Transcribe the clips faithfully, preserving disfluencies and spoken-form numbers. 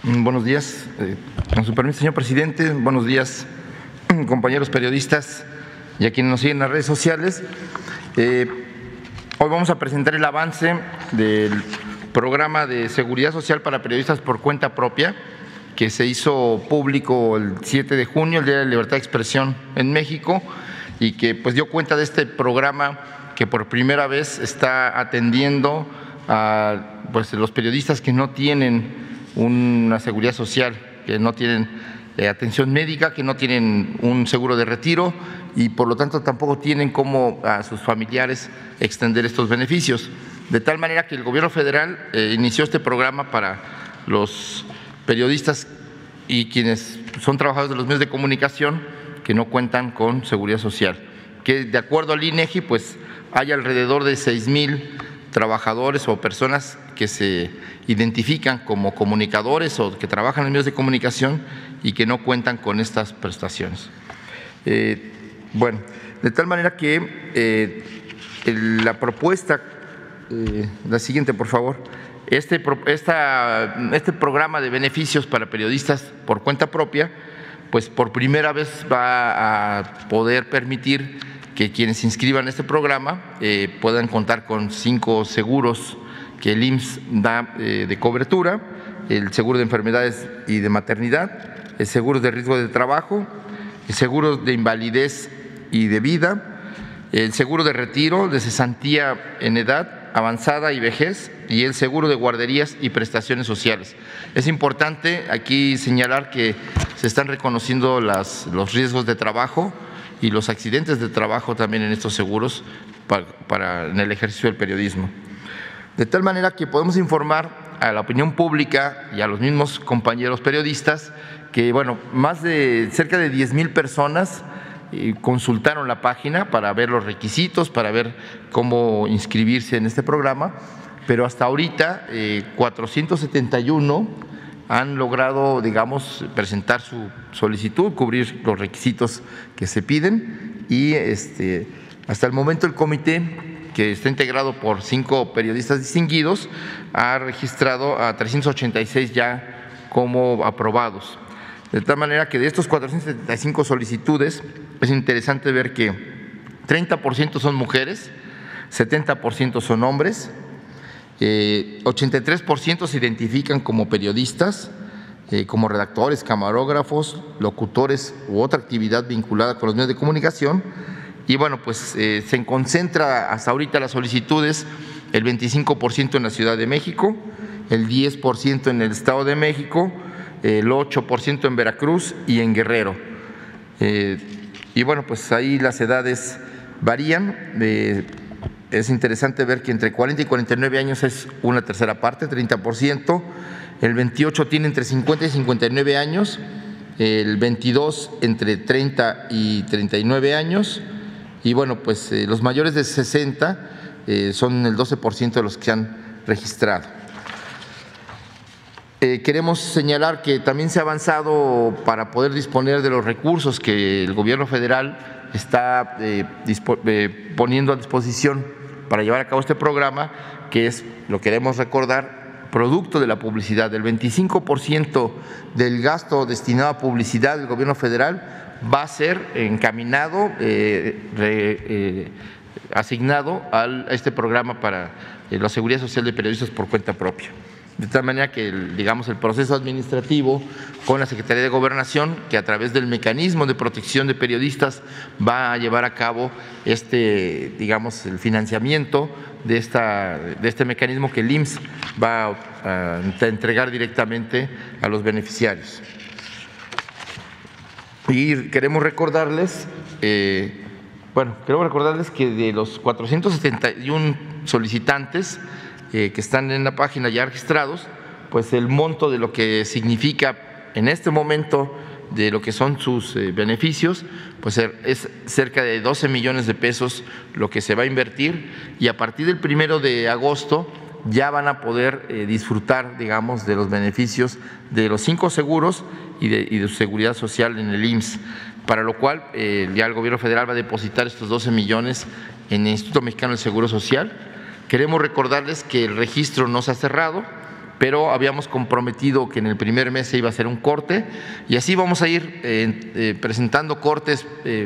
Buenos días. Eh, con su permiso, señor presidente, buenos días, compañeros periodistas y a quienes nos siguen en las redes sociales. Eh, hoy vamos a presentar el avance del programa de seguridad social para periodistas por cuenta propia, que se hizo público el siete de junio, el Día de la Libertad de Expresión en México, y que pues dio cuenta de este programa que por primera vez está atendiendo a pues, los periodistas que no tienen una seguridad social, que no tienen eh, atención médica, que no tienen un seguro de retiro y por lo tanto tampoco tienen cómo a sus familiares extender estos beneficios. De tal manera que el gobierno federal eh, inició este programa para los periodistas y quienes son trabajadores de los medios de comunicación que no cuentan con seguridad social, que de acuerdo al INEGI pues hay alrededor de seis mil trabajadores o personas que se identifican como comunicadores o que trabajan en medios de comunicación y que no cuentan con estas prestaciones. Eh, bueno, de tal manera que eh, el, la propuesta, eh, la siguiente por favor, este, esta, este programa de beneficios para periodistas por cuenta propia, pues por primera vez va a poder permitir que quienes se inscriban en este programa eh, puedan contar con cinco seguros que el I M S S da eh, de cobertura: el seguro de enfermedades y de maternidad, el seguro de riesgo de trabajo, el seguro de invalidez y de vida, el seguro de retiro, de cesantía en edad avanzada y vejez, y el seguro de guarderías y prestaciones sociales. Es importante aquí señalar que se están reconociendo las, los riesgos de trabajo y los accidentes de trabajo también en estos seguros para, para en el ejercicio del periodismo. De tal manera que podemos informar a la opinión pública y a los mismos compañeros periodistas que, bueno, más de cerca de diez mil personas eh, consultaron la página para ver los requisitos, para ver cómo inscribirse en este programa, pero hasta ahorita eh, cuatrocientos setenta y uno han logrado, digamos, presentar su solicitud, cubrir los requisitos que se piden y este, hasta el momento el comité, que está integrado por cinco periodistas distinguidos, ha registrado a trescientos ochenta y seis ya como aprobados. De tal manera que de estos cuatrocientos setenta y cinco solicitudes es interesante ver que treinta por ciento son mujeres, setenta por ciento son hombres, eh, ochenta y tres por ciento se identifican como periodistas, eh, como redactores, camarógrafos, locutores u otra actividad vinculada con los medios de comunicación. Y bueno, pues eh, se concentra hasta ahorita las solicitudes, el veinticinco por ciento en la Ciudad de México, el diez por ciento en el Estado de México, el ocho por ciento en Veracruz y en Guerrero. Eh, y bueno, pues ahí las edades varían. Eh, es interesante ver que entre cuarenta y cuarenta y nueve años es una tercera parte, treinta por ciento, el veintiocho tiene entre cincuenta y cincuenta y nueve años, el veintidós entre treinta y treinta y nueve años, y bueno, pues eh, los mayores de sesenta eh, son el doce por ciento de los que se han registrado. Eh, queremos señalar que también se ha avanzado para poder disponer de los recursos que el gobierno federal está eh, eh, poniendo a disposición para llevar a cabo este programa, que es, lo queremos recordar, producto de la publicidad. El veinticinco por ciento del gasto destinado a publicidad del gobierno federal va a ser encaminado, eh, re, eh, asignado al, a este programa para eh, la seguridad social de periodistas por cuenta propia. De tal manera que, el, digamos, el proceso administrativo con la Secretaría de Gobernación, que a través del mecanismo de protección de periodistas va a llevar a cabo este, digamos, el financiamiento de, esta, de este mecanismo que el I M S S va a, a entregar directamente a los beneficiarios. Y queremos recordarles, eh, bueno, queremos recordarles que de los cuatrocientos setenta y uno solicitantes eh, que están en la página ya registrados, pues el monto de lo que significa en este momento de lo que son sus eh, beneficios, pues es cerca de doce millones de pesos lo que se va a invertir, y a partir del primero de agosto ya van a poder eh, disfrutar, digamos, de los beneficios de los cinco seguros y de, y de su seguridad social en el I M S S, para lo cual eh, ya el gobierno federal va a depositar estos doce millones en el Instituto Mexicano del Seguro Social. Queremos recordarles que el registro no se ha cerrado, pero habíamos comprometido que en el primer mes se iba a hacer un corte y así vamos a ir eh, eh, presentando cortes eh,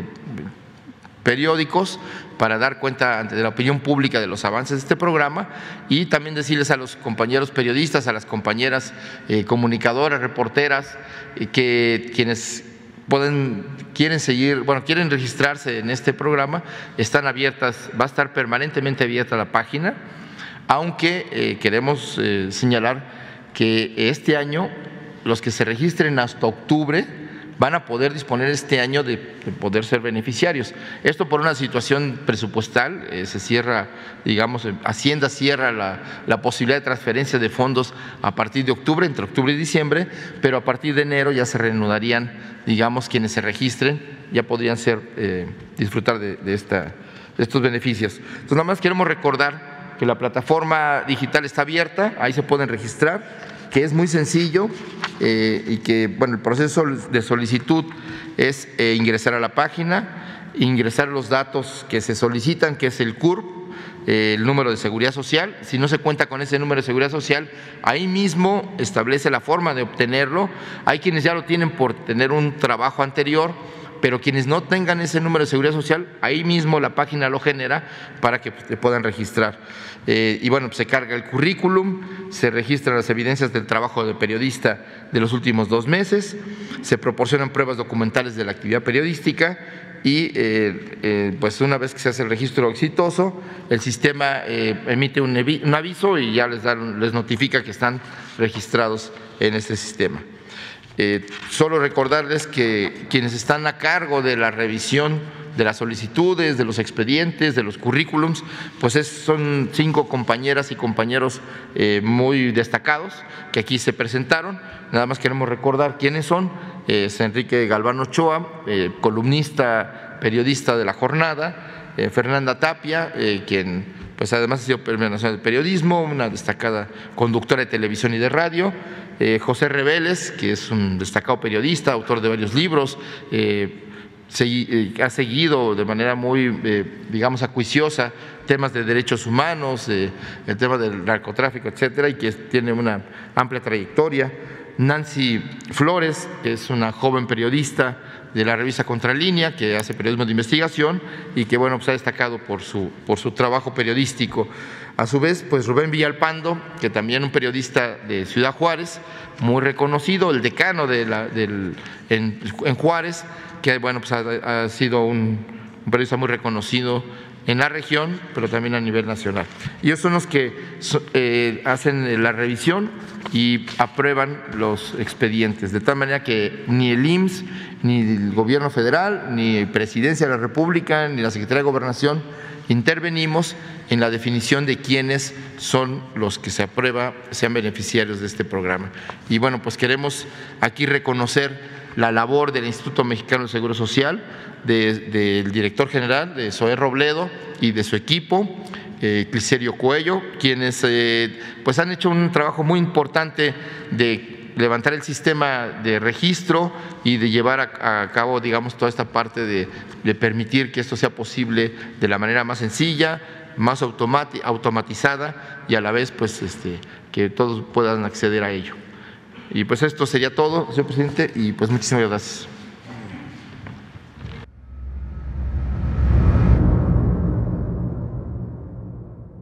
periódicos para dar cuenta ante la opinión pública de los avances de este programa y también decirles a los compañeros periodistas, a las compañeras eh, comunicadoras, reporteras, eh, que quienes pueden, quieren seguir, bueno, quieren registrarse en este programa, están abiertas, va a estar permanentemente abierta la página, aunque eh, queremos eh, señalar que este año los que se registren hasta octubre van a poder disponer este año de, de poder ser beneficiarios. Esto por una situación presupuestal, eh, se cierra, digamos, Hacienda cierra la, la posibilidad de transferencia de fondos a partir de octubre, entre octubre y diciembre, pero a partir de enero ya se reanudarían, digamos, quienes se registren, ya podrían ser, eh, disfrutar de, de, esta, de estos beneficios. Entonces, nada más queremos recordar que la plataforma digital está abierta, ahí se pueden registrar, que es muy sencillo eh, y que, bueno, el proceso de solicitud es eh, ingresar a la página, ingresar los datos que se solicitan, que es el C U R P, eh, el número de seguridad social. Si no se cuenta con ese número de seguridad social, ahí mismo establece la forma de obtenerlo. Hay quienes ya lo tienen por tener un trabajo anterior, pero quienes no tengan ese número de seguridad social, ahí mismo la página lo genera para que te puedan registrar. Eh, y bueno, pues se carga el currículum, se registran las evidencias del trabajo de periodista de los últimos dos meses, se proporcionan pruebas documentales de la actividad periodística y eh, eh, pues una vez que se hace el registro exitoso, el sistema eh, emite un, un aviso y ya les, dan, les notifica que están registrados en este sistema. Eh, solo recordarles que quienes están a cargo de la revisión de las solicitudes, de los expedientes, de los currículums, pues es, son cinco compañeras y compañeros eh, muy destacados que aquí se presentaron. Nada más queremos recordar quiénes son. Eh, es Enrique Galván Ochoa, eh, columnista, periodista de La Jornada, eh, Fernanda Tapia, eh, quien pues además ha sido Premio Nacional de Periodismo, una destacada conductora de televisión y de radio, eh, José Reveles, que es un destacado periodista, autor de varios libros, eh, se, eh, ha seguido de manera muy, eh, digamos, acuiciosa temas de derechos humanos, eh, el tema del narcotráfico, etcétera, y que tiene una amplia trayectoria. Nancy Flores, que es una joven periodista de la revista Contralínea, que hace periodismo de investigación y que, bueno, pues ha destacado por su, por su trabajo periodístico. A su vez, pues Rubén Villalpando, que también un periodista de Ciudad Juárez, muy reconocido, el decano de la, del, en, en Juárez, que, bueno, pues ha, ha sido un, un periodista muy reconocido en la región, pero también a nivel nacional. Y ellos son los que eh, hacen la revisión y aprueban los expedientes, de tal manera que ni el I M S S, ni el Gobierno federal, ni Presidencia de la República, ni la Secretaría de Gobernación intervenimos en la definición de quiénes son los que se aprueba sean beneficiarios de este programa. Y bueno, pues queremos aquí reconocer la labor del Instituto Mexicano del Seguro Social, del de, de director general, de Zoé Robledo y de su equipo, eh, Cliserio Cuello, quienes eh, pues han hecho un trabajo muy importante de levantar el sistema de registro y de llevar a, a cabo, digamos, toda esta parte de, de permitir que esto sea posible de la manera más sencilla, más automati, automatizada y a la vez, pues, este, que todos puedan acceder a ello. Y pues esto sería todo, señor presidente, y pues muchísimas gracias.